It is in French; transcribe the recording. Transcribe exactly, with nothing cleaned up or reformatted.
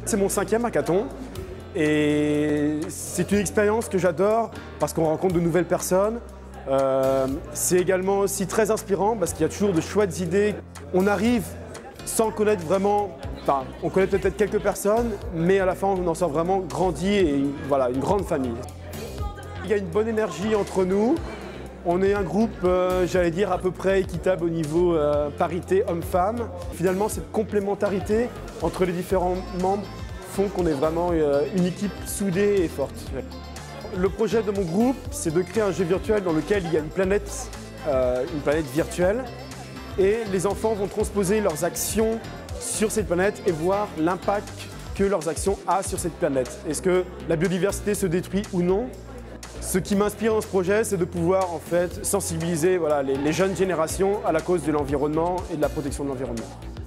C'est mon cinquième hackathon et c'est une expérience que j'adore parce qu'on rencontre de nouvelles personnes. Euh, c'est également aussi très inspirant parce qu'il y a toujours de chouettes idées. On arrive sans connaître vraiment, enfin, on connaît peut-être quelques personnes, mais à la fin on en sort vraiment grandi et voilà, une grande famille. Il y a une bonne énergie entre nous. On est un groupe, euh, j'allais dire, à peu près équitable au niveau euh, parité homme-femme. Finalement, cette complémentarité entre les différents membres font qu'on est vraiment euh, une équipe soudée et forte. Le projet de mon groupe, c'est de créer un jeu virtuel dans lequel il y a une planète, euh, une planète virtuelle. Et les enfants vont transposer leurs actions sur cette planète et voir l'impact que leurs actions ont sur cette planète. Est-ce que la biodiversité se détruit ou non? Ce qui m'inspire dans ce projet, c'est de pouvoir en fait sensibiliser voilà, les, les jeunes générations à la cause de l'environnement et de la protection de l'environnement.